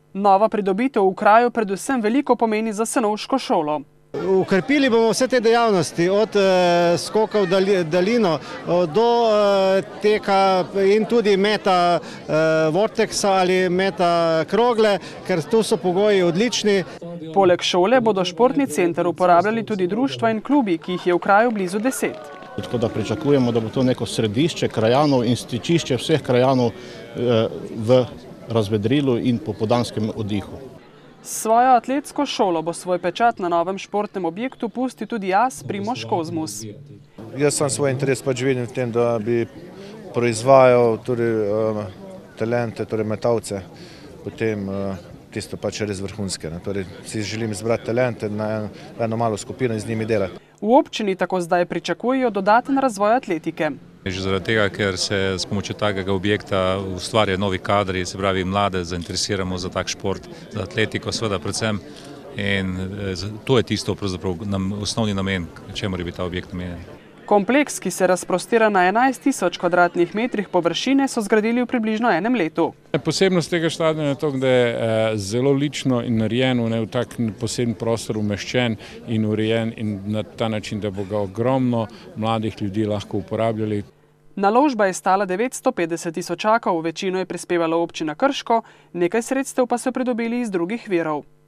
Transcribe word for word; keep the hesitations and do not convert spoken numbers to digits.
Nova pridobitev v kraju predvsem veliko pomeni za Senovško šolo. Ukrepili bomo vse te dejavnosti, od eh, skoka v daljino do eh, teka in tudi meta eh, vorteksa ali meta krogle, ker tu so pogoji odlični. Poleg šole bodo športni center uporabljali tudi društva in klubi, ki jih je v kraju blizu deset. Tako da pričakujemo, da bo to neko središče krajanov in stičišče vseh krajanov eh, v razvedrilu in popoldanskem oddihu. S svojo atletsko šolo bo svoj pečat na novem športnem objektu pustil tudi jaz, Primož Kozmus. Jaz sem svoj interes pač vidim v tem, da bi proizvajal torej, uh, talente, torej metalce, potem uh, tisto pač res vrhunske. Ne. Torej, si želim izbrati talente na eno malo skupino in z njimi delati. V občini tako zdaj pričakujejo dodaten razvoj atletike. Že zaradi tega, ker se s pomočjo takega objekta ustvarja novi kadri, se pravi mlade zainteresiramo za tak šport, za atletiko seveda predvsem. In to je tisto pravzaprav nam osnovni namen, čemur je bil ta objekt namenjen. Kompleks, ki se razprostira na enajst tisoč kvadratnih metrih površine, so zgradili v približno enem letu. Posebnost tega štadiona je to, da je zelo lično in narejen, v tak poseben prostor umeščen in urejen in na ta način, da bo ga ogromno mladih ljudi lahko uporabljali. Naložba je stala devetsto petdeset tisočakov, večino je prispevala občina Krško, nekaj sredstev pa so pridobili iz drugih virov.